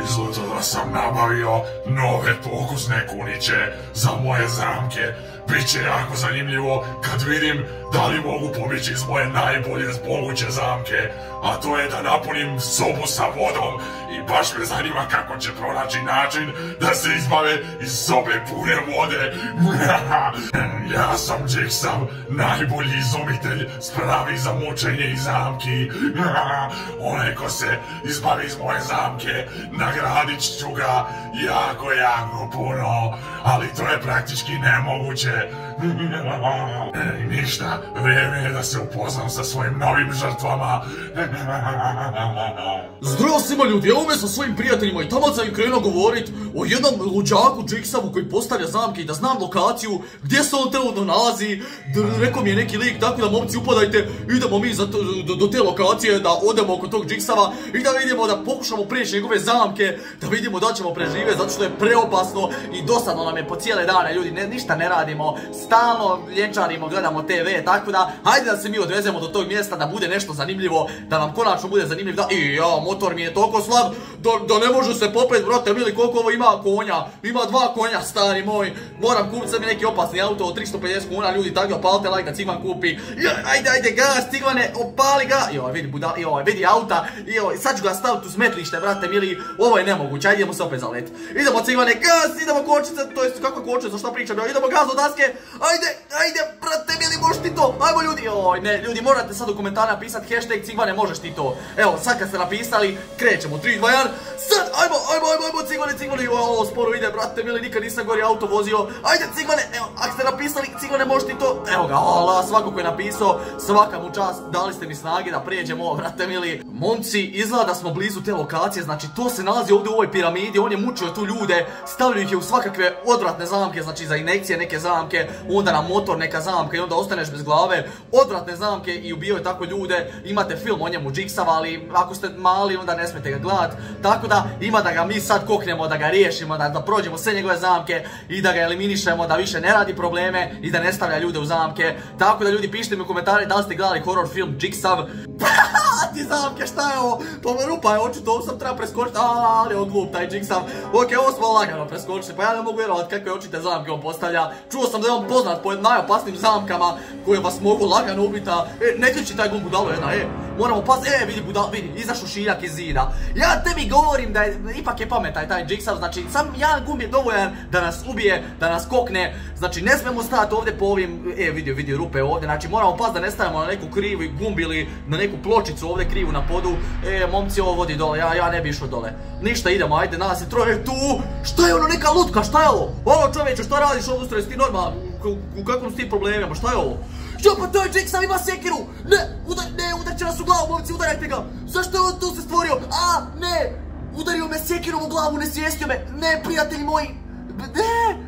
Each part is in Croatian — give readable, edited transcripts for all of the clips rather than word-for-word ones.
izgleda da sam nabavio nove pokusne kuniće za moje zamke. Biće jako zanimljivo kad vidim da li mogu pobjeći iz moje najbolje moguće zamke, a to je da napunim sobu sa vodom i baš me zanima kako će pronaći način da se izbave iz sobe pune vode. Ja sam Jigsaw, najbolji izumitelj spravi za mučenje i zamki. Onaj ko se izbavi iz moje zamke, nagradit ću ga jako puno, ali to je praktički nemoguće. Ništa, vrijeme je da se upoznam sa svojim novim žrtvama. Zdravo svima ljudi, evo me sa svojim prijateljima i tamo sam im krenuo govorit o jednom luđaku Jigsawu koji postavlja zamke i da znam lokaciju gdje se on trenutno nalazi. Rekao mi je neki lik, tako da momci upadajte, idemo mi do te lokacije da odemo oko tog Jigsawa i da vidimo, da pokušamo prijeći njegove zamke, da vidimo da ćemo preživjeti zato što je preopasno i dosadno nam je po cijele dane ljudi, ništa ne radimo, stalno ljenčarimo, gledamo TV, tako da hajde da se mi odvezemo do tog mjesta da bude nešto zanimljivo, da nam konačno bude zanimljiv, da motor mi je toliko slab da ne može se popet, brate mili, koliko ovo ima konja, ima 2 konja stari moj, moram kupiti sebi neki opasni auto od 350 kuna, ljudi, tako da palite like da Civan kupi, ajde gas Civane, opali ga, vidi auta, sad ću ga staviti u smetlište, brate mili, ovo je nemoguće, ajde idemo se opet zalet, idemo Civane, gas, idemo kočice, to jest kakva kočica, što pričam, idemo gas od daske, ajde, brate mili, možeš ti to, ajmo ljudi, ne, ljudi, morate sad u komentarima napisati hashtag Civane, možeš ti to, evo, sad kad ste napisali, krećemo, 3, 2, 1, sad, ajmo, Civane, ovo sporo ide, brate mili, nikad nisam gori auto vozio, ajde Civane, evo, ako ste napisali, Civane, možeš ti to, evo ga, svako ko je napisao, svaka mu čast, dali ste mi snage da prijeđemo, brate mili, momci, izgleda da smo blizu te lokacije, znači to se nalazi ovdje u ovoj piramidi, on je mučio tu ljude, stavljaju ih je u svakakve odvratne zamke, znači za injekcije neke zamke, onda na motor neka zamka i onda ostaneš bez glave, odvratne zamke i ubijaju tako ljude, imate film o njemu Jigsaw, ali ako ste mali onda ne smijete ga gledat, tako da ima da ga mi sad koknemo, da ga riješimo, da prođemo sve njegove zamke i da ga eliminišemo, da više ne radi probleme i da ne stavlja ljude u zamke, tako da ljudi pišite mi u komentare da li ste gledali horror film Jigsaw. Ti zamke, šta je ovo? Pa rupa je očito, ovo sam treba preskočiti, ali on glup taj Jigsaw. Ok, ovo smo lagano preskočili, pa ja ne mogu vjerovat kakve očite zamke on postavlja. Čuo sam da je on poznat po najopasnijim zamkama koje vas mogu lagano ubiti. Ne ključi taj gum budalo jedna, moramo paziti, vidi, izašao šiljak iz zida. Ja tebi govorim da ipak je pametan taj Jigsaw, znači sam jedan gum je dovoljan da nas ubije, da nas kokne, znači ne smijemo stajati ovdje po ovim, vidi rupe ovdje, znači moramo paziti da ne stavimo na neku krivu gumb ili na neku pločicu ovdje krivu na podu. Momci, ovo vodi dole, ja ne bi išao dole. Ništa, idemo, ajde, nas je troje tu. Šta je ono, neka lutka, šta je ovo? Ovo čovječe, šta radiš ovo ustroje, si ti normalan? U kakvom si ti problemima, šta je ovo? Jo, pa to je Jigsaw, ima sekiru! Ne, udar će nas u glavu, momci, udarajte ga! Zašto je on tu se stvorio? Ne! Udario me sekirom u glavu, nesvijestio me! Ne, prijatelji moji! Ne!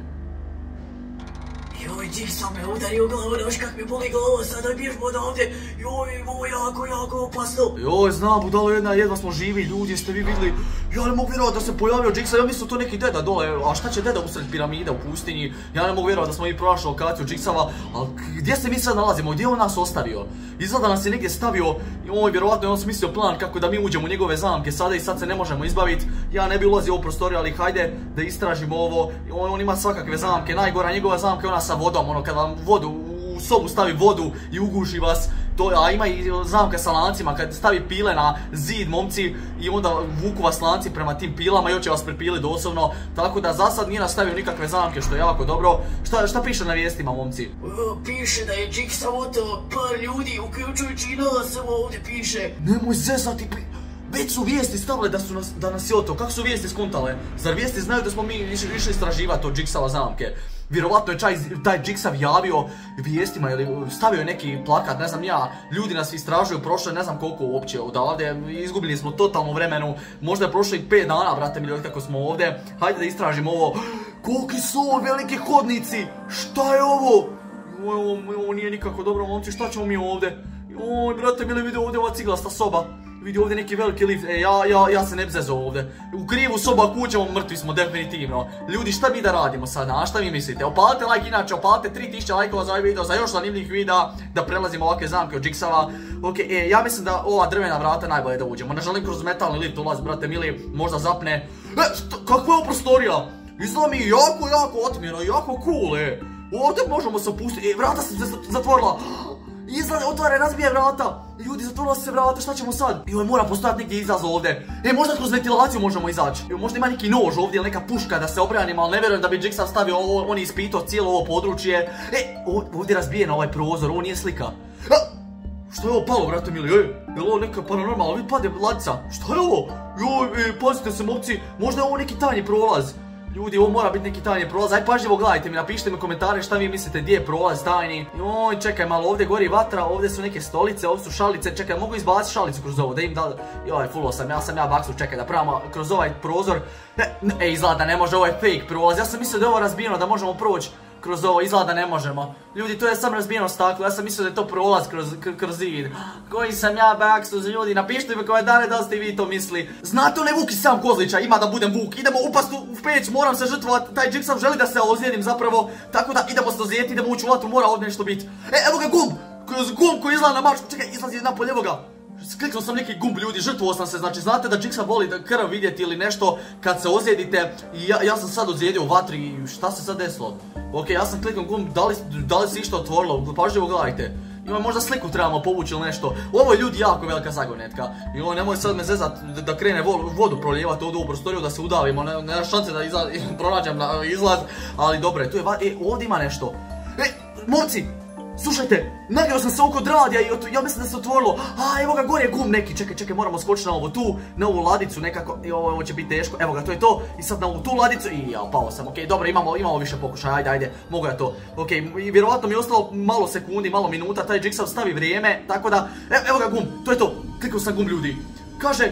Joj, Jigsaw me udario u glavu, daš kak mi boli glava, sada bježmo odavde. Joj, ovo je jako opasno. Joj, znam, budalo jedna, jedva smo živi, ljudi, jeste vi vidjeli? Ja ne mogu vjerovati da se pojavio Jigsaw, ja mislim to neki deda dole, a šta će deda usred piramide u pustinji? Ja ne mogu vjerovati da smo mi pronašli lokaciju Jigsawa, ali gdje se mi sad nalazimo, gdje je on nas ostavio? Izgleda nas je negdje stavio, vjerovatno je on smislio plan kako da mi uđemo u njegove zamke sada i sad se ne možemo izbaviti. Ja ne bi ulazio u prostoriju, ali hajde da istražimo ovo, on ima svakakve zamke, najgora njegova zamka je ona sa vodom, kada vam u sobu stavi vodu i uguši vas, a ima i zamka sa lancima, kad stavi pile na zid, momci, i onda vuku vas lanci prema tim pilama i hoće vas pripili doslovno, tako da za sad nije nastavio nikakve zamke, što je jako dobro. Šta piše na vijestima, momci? Piše da je Jigsaw oteo par ljudi, uključujući i nas, evo ovdje piše. Nemoj zezati, već su vijesti stavile da nas je oteo, kako su vijesti skontale? Zar vijesti znaju da smo mi išli istraživati od Jigsawa zamke? Vjerovatno je taj Jigsaw javio vijestima ili stavio je neki plakat, ne znam ja, ljudi nas istražuju, prošlo je ne znam koliko uopće odavde, izgubili smo totalno vremenu, možda je prošlo i 5 dana, brate mi, kako smo ovdje, hajde da istražimo ovo. Koliki su ovo veliki hodnici, šta je ovo? Ovo nije nikako dobro, momci, šta ćemo mi ovdje? Oj, brate mili, vidi ovdje ova ciglasta soba. Vidi ovdje neki veliki lift, ja se ne bi zezao ovdje. U krivu soba kućamo, mrtvi smo definitivno. Ljudi, šta mi da radimo sada, a šta mi mislite? Opalite like, inače opalite 3000 lajkova za ovaj video, za još zanimljivih videa, da prelazimo ovakve zamke od Jigsawa. Ok, ja mislim da ova drvena vrata najbolje da uđemo. Ne želim kroz metalni lift ulaz, brate mili, možda zapne. Kakva je ovo prostorija? Izgleda mi jako otmjeno, jako cool, Ovdje možemo se opustiti, vrata se zatvorila. Izgleda, otvara, razbije vrata. Ljudi, zatvorila se vrata, šta ćemo sad? Joj, mora postojati negdje izlaz ovdje. Možda kroz ventilaciju možemo izaći. Možda ima neki nož ovdje ili neka puška da se obranimo, ali ne vjerujem da bi Jigsaw stavio ovo, on je ispitao cijelo ovo područje. Ovdje je razbijen ovaj prozor, ovo nije slika. Što je ovo palo, brate mili, je li ovo neka paranormalna, vidi pade ladica. Šta je ovo? Joj, pazite se momci, možda je ovo neki tajni prolaz. Ljudi, ovo mora biti neki tajni prolaz, aj pažljivo gledajte mi, napišite mi komentare šta vi mislite gdje je prolaz tajni. Joj, čekaj malo, ovdje gori vatra, ovdje su neke stolice, ovdje su šalice, čekaj, mogu izbaciti šalicu kroz ovo, da im da... Joj, fullo sam ja baksu, čekaj da pravimo kroz ovaj prozor. Izgleda da ne može, ovo je fake prolaz, ja sam mislio da je ovo razbijeno, da možemo proći kroz ovo, izgleda da ne možemo. Ljudi, to je sam razbijeno staklo, ja sam mislio da je to prolaz kroz zid. Koji sam ja baksu, ljudi, napišite mi komentare da li ste vi to misli. Znate onaj Vuk iz Sam Kozlića, ima da budem Vuk, idemo upast u peć, moram se žrtvovati, taj Jigsaw želi da se ozlijedim zapravo, tako da idemo se ozlijeti, idemo ući u vatru, mora ovdje nešto biti. Evo ga gumb koji izgleda na mačku, čekaj, izlazi napolje, evo ga. Kliknuo sam neki gumb, ljudi, žrtvovao sam se, znači znate da Jigsaw voli krv vidjeti ili nešto kad se ozlijedite. I ja sam sad ozlijedio u vatri i šta se sad desilo? Ok, ja sam kliknuo gumb, da li se išta otvorilo, pažljivo gledajte. Možda sliku trebamo povući ili nešto. Ovo je, ljudi, jako velika zagonetka. I nemoj sad me zezat da krene vodu prolijevati ovdje u prostoriju, da se udavimo, nema šanse da pronađem izlaz. Ali dobro je, tu je, ovdje ima nešto. Momci, slušajte, nagrio sam se oko radija i ja mislim da se otvorilo. Evo ga, gore je gumb neki, čekaj, moramo skočiti na ovo tu, na ovu ladicu nekako. Ovo će biti teško, evo ga, to je to. I sad na ovu tu ladicu, i pao sam, ok, dobro, imamo više pokušaja, ajde, mogu ja to. Ok, vjerovatno mi je ostalo malo sekundi, malo minuta, taj Jigsaw stavi vrijeme, tako da, evo ga gumb, to je to, kliknuo sam gumb, ljudi. Kaže,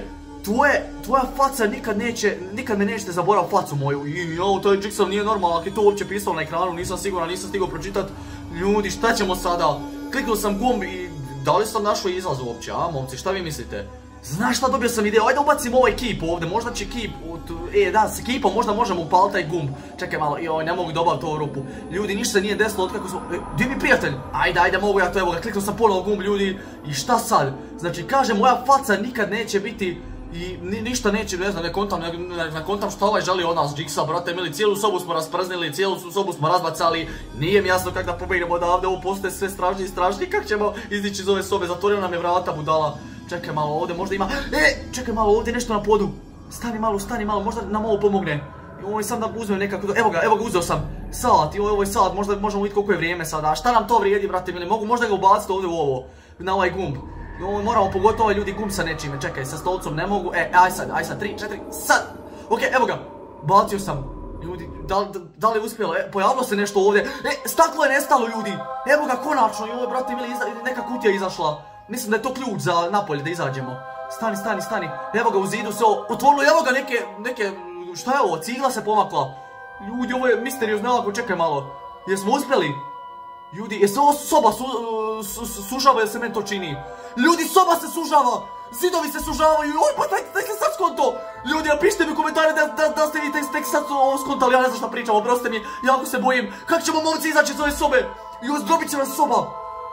tvoja faca nikad me nećete zaboraviti facu moju. I taj Jigsaw nije normalno, ako je to uopće pisalo na ekranu, nisam siguran, nisam stigao pročitat. Ljudi, šta ćemo sada? Kliknuo sam gumb i da li sam našao izlaz uopće, momci, šta vi mislite? Znaš šta, dobio sam ideju, ajde ubacimo ovaj kip ovdje, možda će kip, da, s kipom možda možemo upaliti taj gumb. Čekaj malo, ne mogu dobaviti ovu rupu. Ljudi, ništa se nije desilo otkako smo, gdje mi prijatelj? Ajde, mogu ja to, evo ga, kliknuo sam ponovo gumb, ljudi, i šta sad? Znači, kaže, moja faca nikad neće biti i ništa neće, ne znam, ne kontam šta ovaj želi od nas, Jigsaw, brate mili, cijelu sobu smo rasprznili, cijelu sobu smo razbacali, nije mi jasno kako da pobegnemo odavde, ovo postaje sve strašnije i strašnije, kako ćemo izići iz ove sobe, zatvorio nam je vrata budala. Čekaj malo, ovdje možda ima, čekaj malo, ovdje nešto na podu, stani malo, možda nam ovo pomogne. Ovo sam da uzmem nekako, evo ga, uzeo sam sat, ovo je sat, možda možemo vidjeti koliko je vrijeme sada, šta nam to vrijedi, brate mili, mogu možda ga ubaciti ovdje u ovo, na ovaj gumb. Moramo pogotovo ovaj, ljudi, gumb sa nečime, čekaj, sa stolicom ne mogu, aj sad, 3, 4, sad! Ok, evo ga, bacio sam, ljudi, da li je uspjelo, pojavilo se nešto ovdje, staklo je nestalo, ljudi, evo ga, konačno, i ovo, brate mili, neka kutija izašla, mislim da je to ključ za napolje da izađemo, stani, evo ga, u zidu se otvorilo, evo ga, neke, šta je ovo, cigla se pomakla, ljudi, ovo je misteriozno, ovako, čekaj malo, jesmo uspjeli? Ljudi, je se ovo soba sužava ili se meni to čini? Ljudi, soba se sužava! Zidovi se sužavaju! Oj, pa taj se sad skonto! Ljudi, napišite mi u komentare da ste vi tek sad ovo skontali, ja ne znam šta pričam, oprostite mi, jako se bojim. Kako ćemo momci izaći iz ove sobe? Još dobit će nas soba!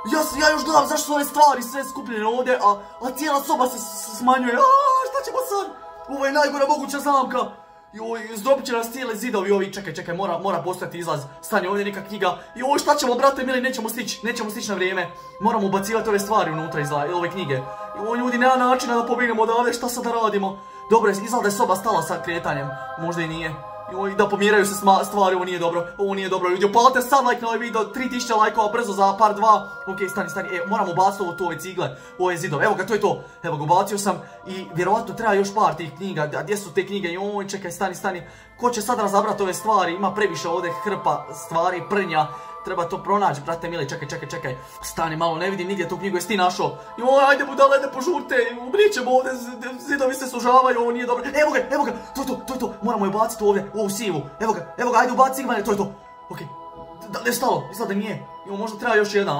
Ja još gledam zašto su ove stvari sve skupljene ovdje, a cijela soba se smanjuje. Šta ćemo sad? Ovo je najgora moguća zamka. Joj, zdobit će nas cijele zidovi ovi, čekaj, mora postojati izlaz. Stani, ovdje neka knjiga. Joj, šta ćemo, brate mili, nećemo stići na vrijeme. Moramo ubacivati ove stvari unutra iz ove knjige. Joj, ljudi, nema načina da pobegnemo odavde, šta sad da radimo? Dobro, izgleda da je soba stala sa kretanjem, možda i nije. Joj, da pomjeraju se stvari, ovo nije dobro, ljudi, upalite sad like na ovaj video, 3000 lajkova brzo za par 2. Ok, stani, moramo ubaciti ovo tu, ove cigle, ove zidove, evo ga, to je to, evo ga, ubacio sam i vjerovatno treba još par tih knjiga, a gdje su te knjige, joj, čekaj, stani, ko će sad razabrati ove stvari, ima previše ovdje hrpa stvari, prnja. Treba to pronaći, brate mili, čekaj. Stani malo, ne vidim nigdje tu knjigu, jesi ti našao? Joj, ajde budale, ne požurte, umrićemo ovdje, zidovi se sužavaju, ovo nije dobro. Evo ga, to je to, moramo je baciti ovdje, u ovu sivu. Evo ga, ajde ubaci Sigmane, to je to. Ok, da li je stalo? Izgleda da nije. Možda treba još jedan,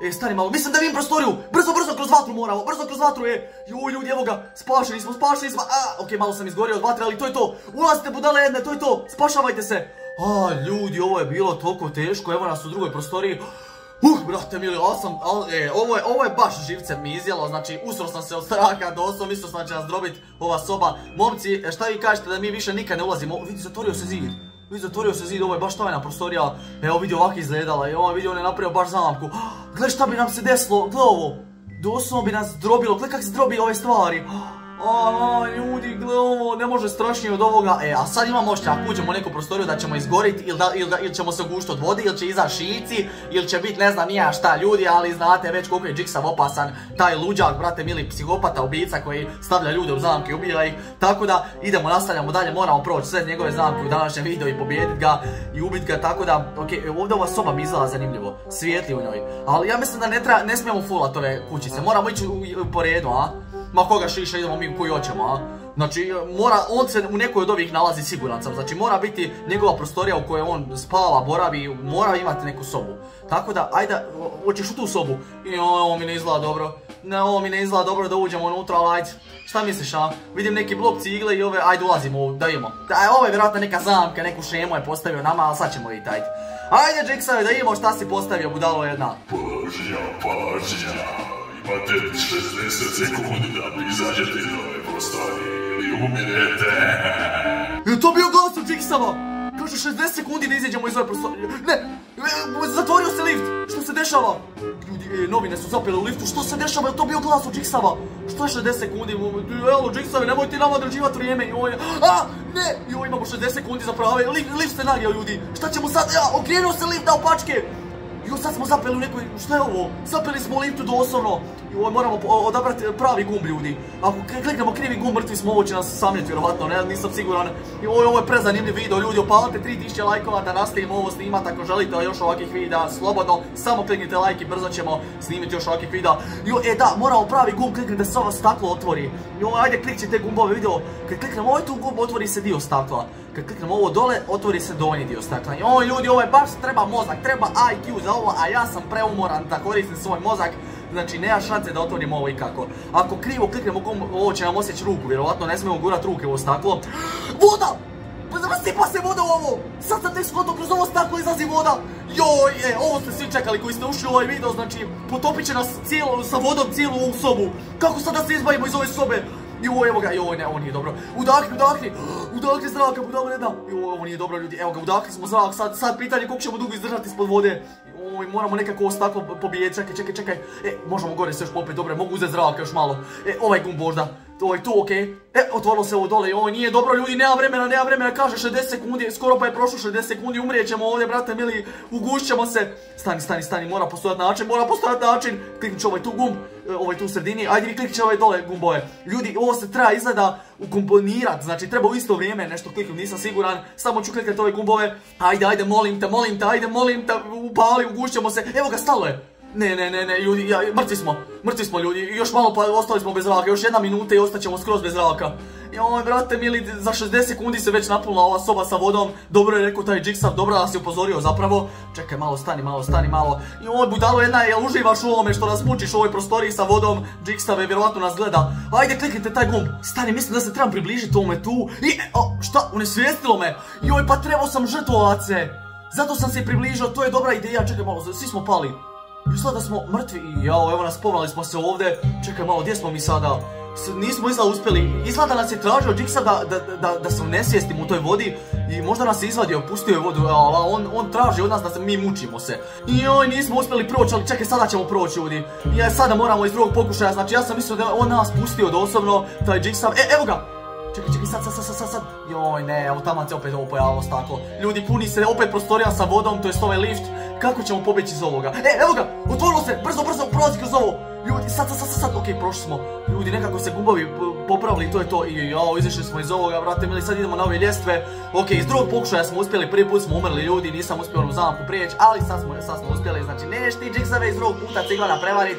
Stani malo, mislim da vidim prostoriju. Brzo kroz vatru moramo, brzo kroz vatru, Joj, ljudi, evo ga, spašeni smo. Okej, malo sam izgorio od vatre, ali to je to. Ulazite, budale jedne, to je to, spašavajte se. Ljudi, ovo je bilo toliko teško, evo nas u drugoj prostoriji. Brate mili, ovo je baš živce mi izjelo, znači usro sam se od straha, doslovno mislio sam da će nas drobit ova soba. Momci, šta vi kažete da mi više nikad ne ulazimo? Vidi, zatvorio se zid, ovo je baš tajna prostorija. Evo vidi ovako izgledala i ovaj video on je napravio baš zamku. Gle šta bi nam se desilo, gle ovo. Doslovno bi nas drobilo, gle kak se drobi ove stvari. Ljudi, gle ovo, ne može strašnije od ovoga. A sad imamo ošće, ako uđemo u neku prostoriju da ćemo izgoriti ili ćemo se ugušiti od vode, ili će izaći šici, ili će biti ne znam nija šta ljudi, ali znate već koliko je Jigsaw opasan, taj luđak, brate mili, psihopata, ubica koji stavlja ljude u zamke i ubija ih. Tako da idemo, nastavljamo dalje, moramo proći sve njegove zamke u današnjem videu i pobijediti ga i ubiti ga, tako da, okej, ovdje ova soba mi izgleda zanimljivo, svijetli u njoj, ali ja mislim da ne smijemo fullat ove kućice, moramo ići po redu, Ma koga šiša, idemo mi u koji hoćemo, Znači, on se u nekoj od ovih nalazi, siguran sam, znači mora biti njegova prostorija u kojoj on spava, boravi, mora imati neku sobu. Tako da, ajde, hoćeš u tu sobu? Ovo mi ne izgleda dobro. Ovo mi ne izgleda dobro da uđemo unutra, ali ajde. Šta misliš, Vidim neki blok cigle i ajde ulazimo, da idemo. Ovo je vjerojatno neka zamka, neku šemu je postavio nama, ali sad ćemo vidjeti, ajde. Ajde, Jigsaw, da idemo šta si postavio, budalo jedna. Pažnja. Imate 60 sekundi da mi izađete iz ove prostorije ili umirete. Je to bio glas od Jigsawa? Kaže 60 sekundi da izađemo iz ove prostorije. Ne, zatvorio se lift. Što se dešava? Ljudi, novine su zapele u liftu. Što se dešava? Je to bio glas od Jigsawa? Što je 60 sekundi? Evo, Jigsaw, nemoj ti nama određivati vrijeme. Ne, imamo 60 sekundi za prave. Lift se nagijao, ljudi. Šta ćemo sad? Okrenuo se lift na opačke. Sad smo zapeli u nekoj, šta je ovo? Zapeli smo u liftu doslovno. Moramo odabrati pravi gumb, ljudi. Ako kliknemo krivi gumb, mrtvi smo, ovo će nas samljeti vjerovatno, nisam siguran. Ovo je prezanimljiv video, ljudi, opalite 3000 lajkova da nastavimo ovo snimati. Ako želite još ovakvih videa, slobodno, samo kliknite like i brzo ćemo snimiti još ovakvih videa. Da, moramo pravi gumb, kliknite se ovo staklo otvori. Ajde, kliknite gumbove, video. Kad kliknemo ovaj tu gumb, otvori se dio stakla. Kad kliknemo ovo dole, otvori se donji dio stakla. Ljudi, ovo je baš treba mozak, treba IQ za ovo, a ja sam preumoran da koristim svoj mozak. Znači, nema šanse da otvorimo ovo ikako. Ako krivo kliknemo gumb, ovo će nam osjeći ruku, vjerovatno ne smijemo gurati ruke u ovo staklo. Voda! Sipa se voda u ovo! Sad sam tek skontao, kroz ovo staklo izlazi voda! Ovo ste svi čekali koji ste ušli u ovaj video, znači, potopit će nas sa vodom cijelu ovu sobu. Kako sad da se izbavimo iz ove sobe? Evo ga, ne, ovo nije dobro. Udahni zraka, budalo jedna. Ovo nije dobro, ljudi, evo ga, udahli smo zrak, sad pitanje koliko ćemo dugo izdržati ispod vode. Moramo nekako ovo staklo pobijeti, čekaj. Možemo gore se još popet, dobro, mogu uzeti zraka još malo. Ovaj gumb možda, ovo je tu, okej. Otvorilo se ovo dole, ovo nije dobro, ljudi, nema vremena, kaže 60 sekundi, skoro pa je prošlo 60 sekundi, umrijet ćemo ovdje, brate mili, ugušit ćemo se. Stani, mora postojati način, kliknut ću ovaj tu gumb, ovaj tu u sredini, ajde vi kliknut ću ovaj dole gumbove. Ljudi, ovo se treba izgleda ukomponirat, znači treba u isto vrijeme nešto kliknut, nisam siguran, samo ću kliknut ove gumbove, ajde, molim te, upali, ugušit ćemo se, evo ga, stalo je. Ne, ljudi, mrtvi smo ljudi, još malo pa ostali smo bez zraka, još 1 minuta i ostaćemo skroz bez zraka. Brate mili, za 60 sekundi se već napunila ova soba sa vodom, dobro je rekao taj Jigsaw, dobro nas je upozorio zapravo. Čekaj, stani malo. Budalo jedna, jel uživaš u ovome što nas mučiš u ovoj prostoriji sa vodom, Jigsaw vjerovatno nas gleda. Ajde, kliknite taj gumb. Stani, mislim da se trebam približiti ovome tu. Šta, unesvijestilo me. Pa trebao sam žrtvovat se. Zato sam se i približio, to je dobra ideja, čekaj malo, svi smo pali. Izgleda da smo mrtvi i evo nas povali smo se ovdje. Čekaj malo, gdje smo mi sada? Nismo izgleda uspjeli, izgleda nas je tražio Jigsaw da se unesvijestimo u toj vodi. I možda nas je izvadio, pustio je vodu, ali on traži od nas da mi mučimo se. Nismo uspjeli proći, ali čekaj, sada ćemo proći, ljudi. Sada moramo iz drugog pokušaja, znači ja sam mislio da on nas pustio doslovno, taj Jigsaw. Evo ga! Čekaj, sad. Ne, evo taman se opet ovo pojavilo staklo. Ljudi, puni se opet prostorija sa vodom, to je ovaj lift. Kako ćemo pobjeći iz ovoga? Evo ga, otvorilo se, brzo, prolazi kroz ovo. Ljudi, sad, okej, prošli smo. Ljudi, nekako se gumbovi popravili, to je to. Izišli smo iz ovoga, brate mili, sad idemo na ove ljestve. Okej, iz drugog pokušaja smo uspjeli, prvi put smo umrli, ljudi, nisam uspio u zamku prijeći, ali sad smo uspjeli, znači neš ti Jigsaw iz drugog puta ciglana prevarit.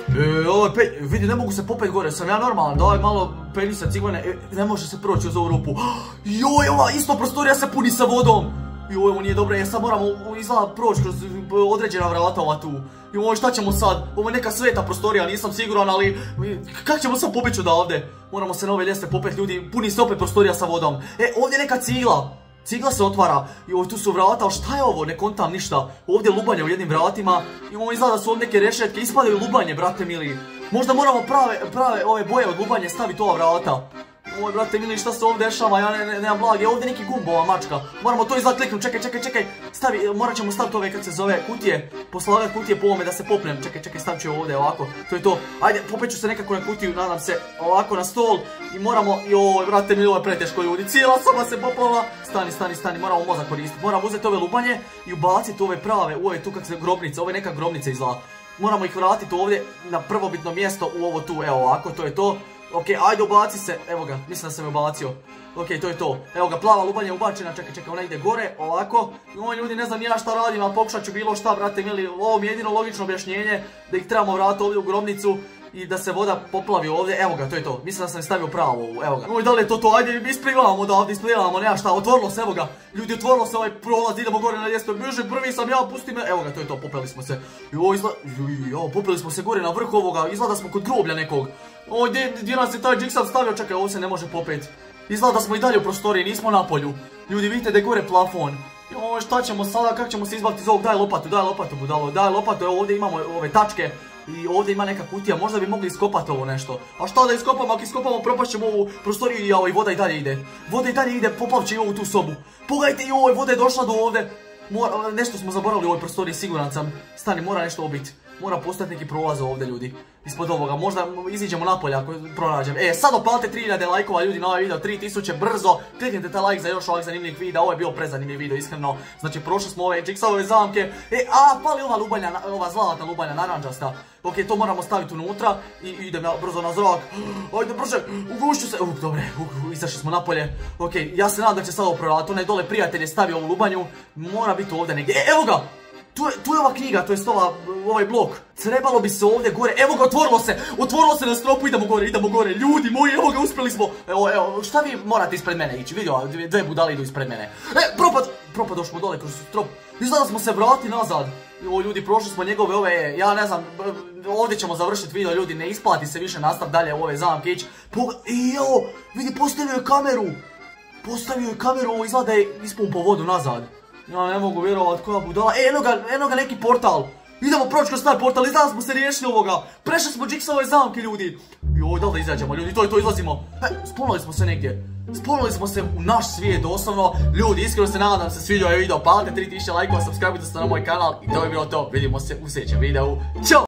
Vidi, ne mogu se popet gore, sam ja normalan, daj malo penji sa ciglane, ne može se proći uz ovu rupu. Ova isto prostorija se puni sa vodom. Joj, ovo nije dobro, sad moramo izgleda proći kroz određena vrata ova tu. Joj, šta ćemo sad? Ovo je neka sveta prostorija, nisam siguran, ali kako ćemo sad pobjeći odavde? Moramo se na ove ljestve popet, ljudi, puni se opet prostorija sa vodom. Ovdje je neka cigla. Cigla se otvara. Joj, tu su vrata, ali šta je ovo? Ne kontam ništa. Ovdje je lubanje u jednim vratima. Joj, izgleda da su ovdje neke rešetke, ispadaju lubanje, brate mili. Možda moramo prave ove boje od lubanje staviti ova vrata. Oj, brate mili, šta se ovdje dešava, ja nemam blage, ovdje neki gumb, ova mačka. Moramo to izgled kliknuti, čekaj, morat ćemo staviti ove, kako se zove, kutije, poslagat kutije po ovome da se popnem, čekaj, stavit ću ovdje ovako, to je to. Ajde, popeću se nekako na kutiju, nadam se, ovako na stol i moramo, joj, brate mili, ovo je preteško ljudi, cijela soba se popala. Stani, moramo mozak koristiti, moramo uzeti ove lubanje i ubaciti ove prave, ove tu kak se grobnice, ovo je neka grobnica izgleda. Moramo ih vratiti ovdje na prvobitno mjesto u ovo tu, evo ovako, to je to. Ok, ajde ubaci se, evo ga, mislim da sam je ubacio. Ok, to je to. Evo ga, plava lubanja je ubačena, čekaj, ona ide gore, ovako. Joj, ljudi, ne znam ni ja šta radim, ali pokušat ću bilo šta, brate mili. Ovo mi je jedino logično objašnjenje, da ih trebamo vratiti ovdje u grobnicu i da se voda poplavi ovdje. Evo ga, to je to. Mislim da sam je stavio pravo, evo ga. Joj, da li je to? Ajde, isplivamo odavde, isplivamo, nema šta, otvorilo se, evo ga. Ljudi, otvorilo se ovaj prolaz, idemo gore na ljestve, bježe, prvi sam ja, pusti me. Evo ga, to je to, popeli smo se. Joj, popeli smo se gore na vrh ovoga, izgleda smo kod groblja nekog. Oj, gdje nas je taj Jigsaw stavio? Čekaj, ovo se ne može popet. Izgleda da smo i dalje u prostoriji, nismo na polju. Ljudi, vidite da je gore plafon. Joj, šta ćemo sada, kako ćemo se izbaviti iz ovog? Daj lopatu, budalo, daj lopatu, evo ovdje imamo ove tačke. I ovdje ima neka kutija, možda bi mogli iskopati ovo nešto. A šta da iskopamo, ako iskopamo propašćemo ovu prostoriju i voda i dalje ide. Voda i dalje ide, poplavće i ovu tu sobu. Pogledajte, joj, voda je došla do ovdje. Nešto smo zaboravili u ovoj prostoriji, siguran sam. Stani, mora nešto obiti. Mora postati neki prolaz ovdje, ljudi. Ispod ovoga, možda iziđemo napolje ako pronađem. Sad opalite 3000 lajkova, ljudi, na ovaj video, 3000, brzo. Kliknite taj like za još ovak zanimljivih videa, ovo je bio prezanimljiv video, iskreno. Znači, prošli smo ove Jigsawove zamke. Pali ova lubanja, ova zlatna lubanja, naranđasta. Ok, to moramo staviti unutra i idem brzo na zrak. Ajde, brže, ugušću se. Dobre, izašli smo napolje. Ok, ja se nadam da će sad ovo proraditi. Onaj dole prijatelj je stavio ovu lubanju. Mora biti ovdje negdje. Evo ga! Tu je ova knjiga, to jest ovaj blok. Trebalo bi se ovdje gore, evo ga, otvorilo se na stropu, idemo gore, ljudi moji, evo ga, uspjeli smo. Evo, šta vi morate ispred mene ići, vidio, dve budale idu ispred mene. Propad, došli smo dole kroz strop, izgleda smo se vratili nazad. Ljudi, prošli smo njegove ove, ja ne znam, ovdje ćemo završiti video, ljudi, ne isplati se više nastav dalje u ove zamke ići. Evo, vidi, postavio je kameru, ovo izgleda da je ispumpao vodu nazad. Ja ne mogu vjerovat koja budala. Eno ga neki portal. Idemo proći kroz taj portal, izgleda smo se riješili ovoga. Prešli smo Jigsawove zamke, ljudi. Joj, da li da izađemo, ljudi, to izlazimo. Spolili smo se negdje. Spolili smo se u naš svijet, doslovno. Ljudi, iskreno se nadam da se svidio ovaj video. Palite 3000 lajkova, subscribe-ite se na moj kanal. I to je bilo to. Vidimo se u sljedećem videu. Ćao!